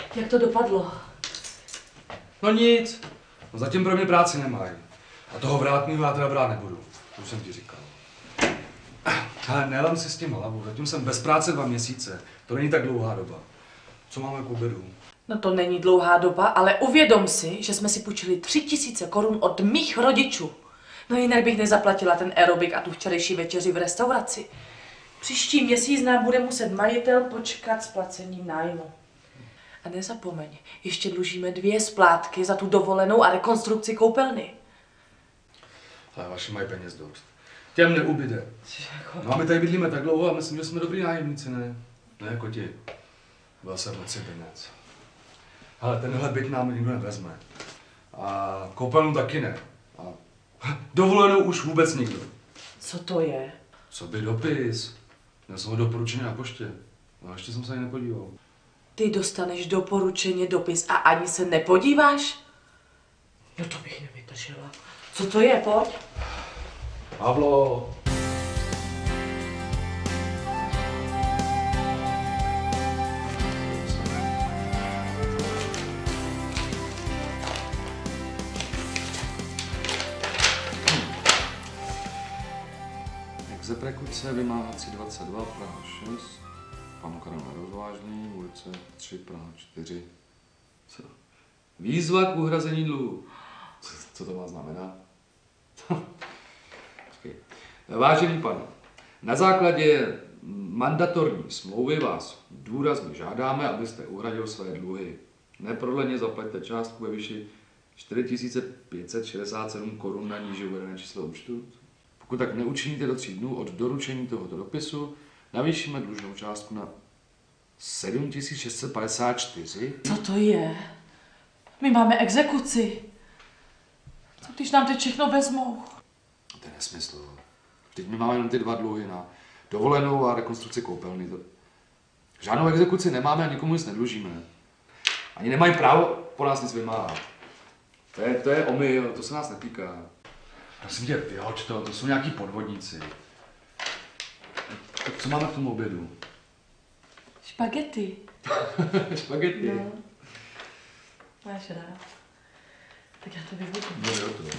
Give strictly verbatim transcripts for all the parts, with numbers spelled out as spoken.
Jak to dopadlo? No nic. No zatím pro mě práci nemají. A toho vrátného já teda brát nebudu. To už jsem ti říkal. Ale nelám si s tím hlavu. Zatím jsem bez práce dva měsíce. To není tak dlouhá doba. Co máme k obědu? No to není dlouhá doba, ale uvědom si, že jsme si půjčili tři tisíce korun od mých rodičů. No jinak bych nezaplatila ten aerobik a tu včerejší večeři v restauraci. Příští měsíc nám bude muset majitel počkat s placením nájmu. A nezapomeň, ještě dlužíme dvě splátky za tu dovolenou a rekonstrukci koupelny. Ale vaši mají peněz dost. Těm neubyde. No a my tady bydlíme tak dlouho a myslím, že jsme dobrý nájemníci, ne? Ne jako ti. Byl jsem moc binec. Ale tenhle byt nám nikdo nevezme. A koupelnu taky ne. A dovolenou už vůbec nikdo. Co to je? Co by dopis? Měl jsem ho doporučený na poště. No ještě jsem se ani nepodíval. Ty dostaneš doporučeně dopis a ani se nepodíváš? No to bych nevydržela. Co to je, pojď? Pavlo! Exeprekuce vymáhací dvacet dva, Praha šest, panu Karel na rozvážný, ulice tři, Praha čtyři. Co? Výzva k uhrazení dluhu. Co, co to má znamená? Vážený pane, na základě mandatorní smlouvy vás důrazně žádáme, abyste uhradil své dluhy. Neprodleně zaplaťte částku ve výši čtyři tisíce pět set šedesát sedm korun na níže uvedené číslo účtu. Pokud tak neučiníte do tří dnů od doručení tohoto dopisu, navýšíme dlužnou částku na sedm tisíc šest set padesát čtyři. Co to je? My máme exekuci. Co když nám teď všechno vezmou? To je nesmysl. Teď my máme jenom ty dva dluhy na dovolenou a rekonstrukci koupelny. Žádnou exekuci nemáme a nikomu nic nedlužíme. Ani nemají právo po nás nic vymáhat. To je, to je omyl, to se nás netýká. Prosím tě, vyhoď to, to jsou nějaký podvodníci. Tak co máme v tom obědu? Špagety. Špagety? No. Máš rád. Tak já to vyvodím. No jo, to.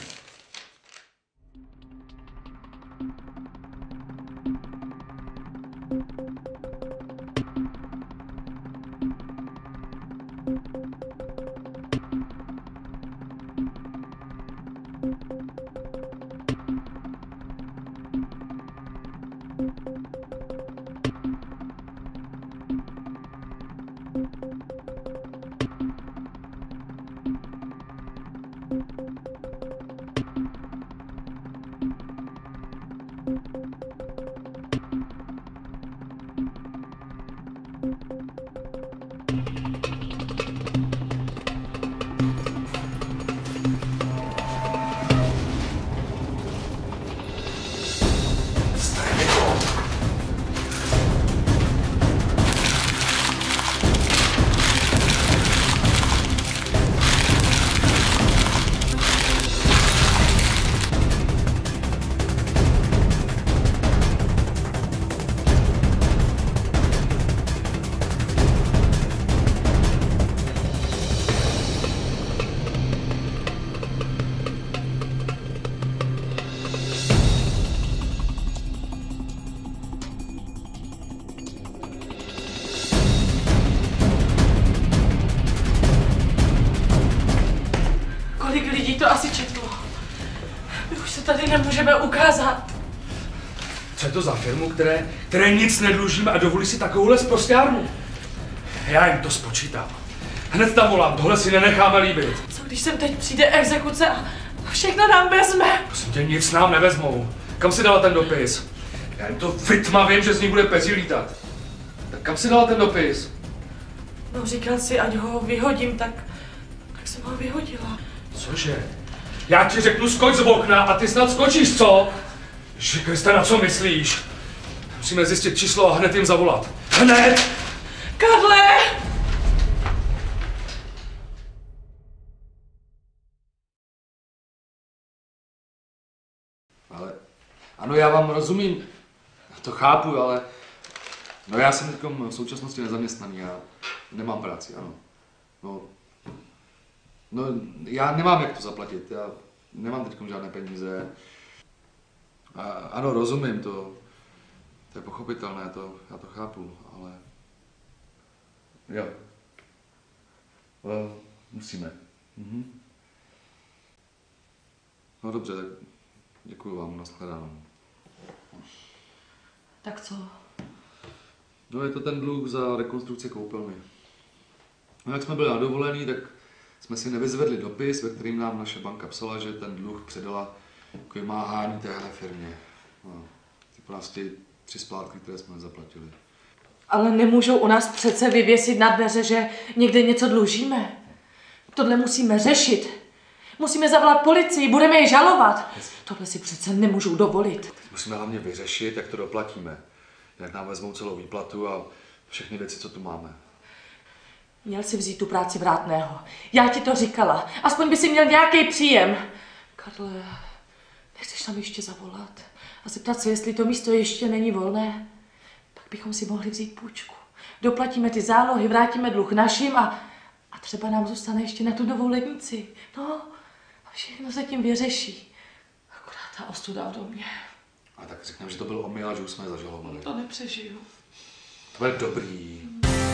Kolik lidí to asi četlo? My už se tady nemůžeme ukázat. Co je to za firmu, které, které nic nedlužíme a dovolí si takovouhle sprosťárnu? Já jim to spočítám. Hned tam volám, tohle si nenecháme líbit. Co když sem teď přijde exekuce a všechno nám vezme? Prosím tě, nic nám nevezmou. Kam si dala ten dopis? Já jim to vytma vím, že z ní bude pezí lítat. Tak kam si dala ten dopis? No říkal si, ať ho vyhodím, tak, tak jsem ho vyhodila. Cože? Já ti řeknu skoč z okna a ty snad skočíš, co? Ježi Kriste, na co myslíš? Musíme zjistit číslo a hned jim zavolat. Hned! Karle! Ale, ano, já vám rozumím, to chápu, ale no já jsem teď v současnosti nezaměstnaný, já nemám práci, ano. No, no, já nemám jak to zaplatit, já nemám teď žádné peníze. A, ano, rozumím to, to je pochopitelné, to, já to chápu, ale jo, well, musíme. Mhm. No dobře, tak děkuji vám, nashledanou. Tak co? No je to ten dluh za rekonstrukci koupelny. No jak jsme byli na dovolený, tak jsme si nevyzvedli dopis, ve kterým nám naše banka psala, že ten dluh předala k vymáhání téhle firmě. No, ty prostě tři splátky, které jsme nezaplatili. Ale nemůžou u nás přece vyvěsit na dveře, že někde něco dlužíme. Tohle musíme řešit. Musíme zavolat policii, budeme je žalovat. Tohle si přece nemůžou dovolit. Musíme hlavně vyřešit, jak to doplatíme. Jinak nám vezmou celou výplatu a všechny věci, co tu máme. Měl si vzít tu práci vrátného. Já ti to říkala. Aspoň by si měl nějaký příjem. Karle, nechceš tam ještě zavolat a zeptat se, jestli to místo ještě není volné? Pak bychom si mohli vzít půjčku. Doplatíme ty zálohy, vrátíme dluh našim a, a třeba nám zůstane ještě na tu novou lednici. No, a všechno se tím vyřeší. Akorát ta ostuda ode mě. A tak řekneme, že to byl omyl a že už jsme je zažalovali. To nepřežiju. To je dobrý.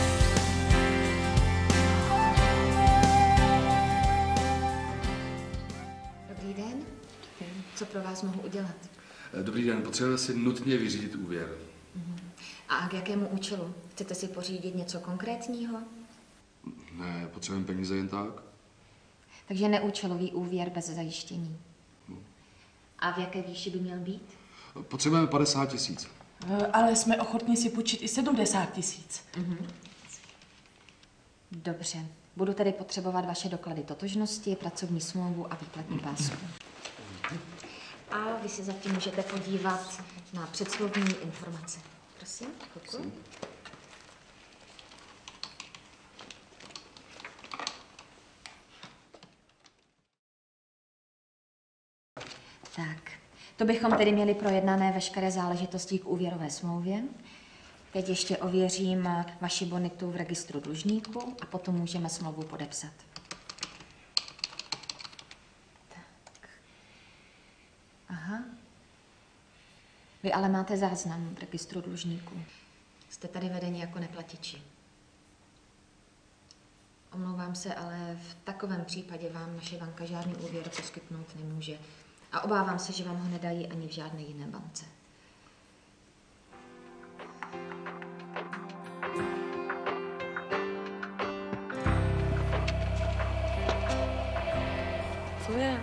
Dobrý den. Co pro vás mohu udělat? Dobrý den, potřebujeme si nutně vyřídit úvěr. A k jakému účelu? Chcete si pořídit něco konkrétního? Ne, potřebujeme peníze jen tak. Takže neúčelový úvěr bez zajištění. A v jaké výši by měl být? Potřebujeme padesát tisíc. Ale jsme ochotni si půjčit i sedmdesát tisíc. Mhm. Dobře. Budu tedy potřebovat vaše doklady totožnosti, pracovní smlouvu a výplatní pásku. A vy si zatím můžete podívat na předsmluvní informace. Prosím, děkuji. Tak, to bychom tedy měli projednané veškeré záležitosti k úvěrové smlouvě. Teď ještě ověřím vaši bonitu v registru dlužníků a potom můžeme smlouvu podepsat. Tak. Aha. Vy ale máte záznam v registru dlužníků. Jste tady vedeni jako neplatiči. Omlouvám se, ale v takovém případě vám naše banka žádný úvěr poskytnout nemůže. A obávám se, že vám ho nedají ani v žádné jiné bance. Co je?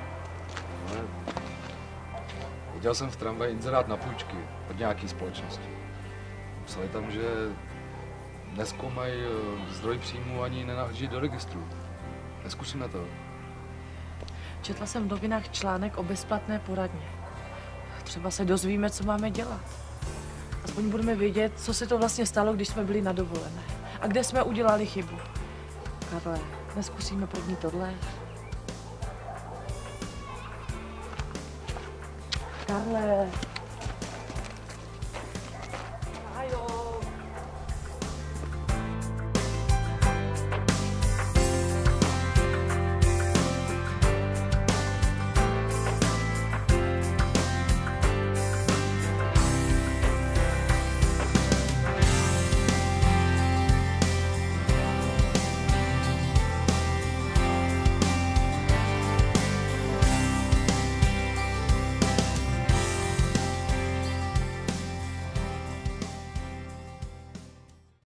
Viděl jsem v tramvaji inzerát na půjčky od nějaké společnosti. Psali tam, že nezkoumají zdroj příjmu ani nenahlíží do registru. Neskusíme to. Četla jsem v novinách článek o bezplatné poradně. Třeba se dozvíme, co máme dělat. Aspoň budeme vědět, co se to vlastně stalo, když jsme byli na dovolené. A kde jsme udělali chybu. Karle, neskusíme první tohle? Karle...